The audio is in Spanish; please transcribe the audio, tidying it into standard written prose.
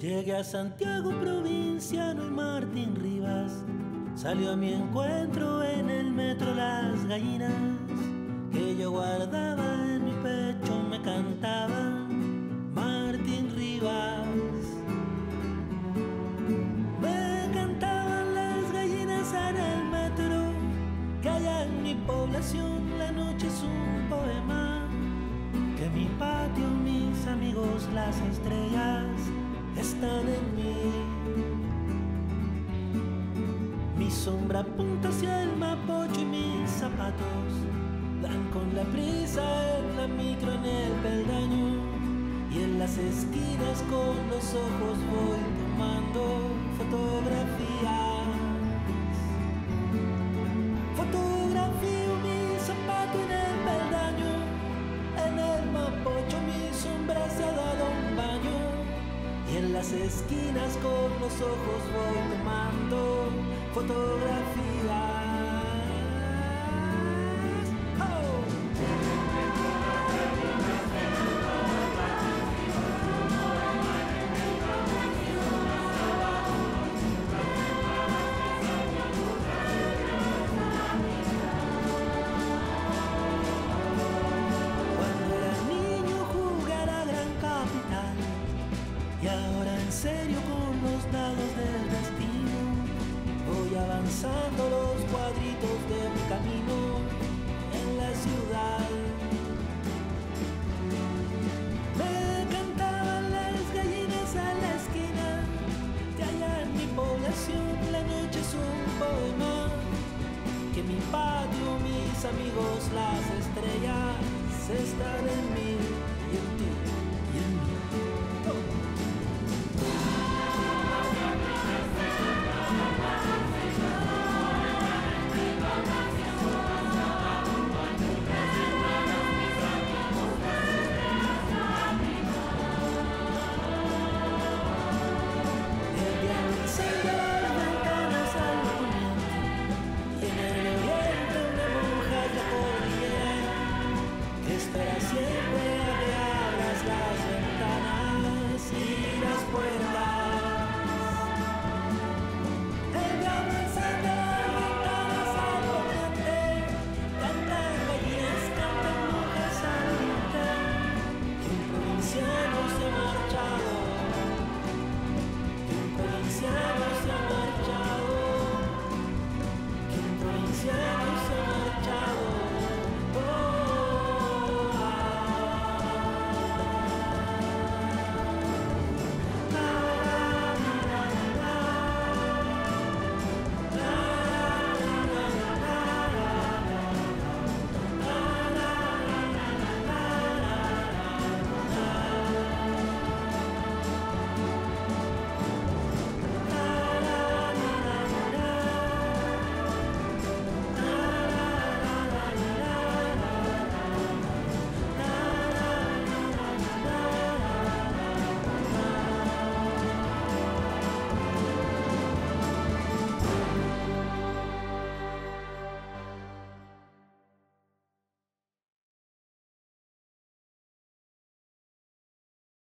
Llegué a Santiago provinciano y Martín Rivas salió a mi encuentro en el metro. Las gallinas que yo guardaba en mi pecho me cantaban Martín Rivas. Me cantaban las gallinas en el metro, que allá en mi población la noche es un poema, que mi patio, mis amigos, las estrellas están en mí. Mi sombra apunta hacia el Mapocho y mis zapatos dan con la prisa en la micro, en el peldaño, y en las esquinas con los ojos voy tomando fotografías. Fotografío mi zapato en el peldaño, en el Mapocho mi sombra se ha dado un baño, y en las esquinas con los ojos voy tomando fotografías. Cuando era niño jugar a Gran Capital, y ahora en serio con los dados del destino voy avanzando los cuadritos de mi camino en la ciudad. Me cantaban las gallinas a la esquina, que allá en mi población la noche es un poema, que mi patio, mis amigos, las estrellas están en mí y en ti.